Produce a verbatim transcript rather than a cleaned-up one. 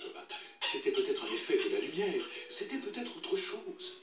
C'était peut-être un effet de la lumière, c'était peut-être autre chose.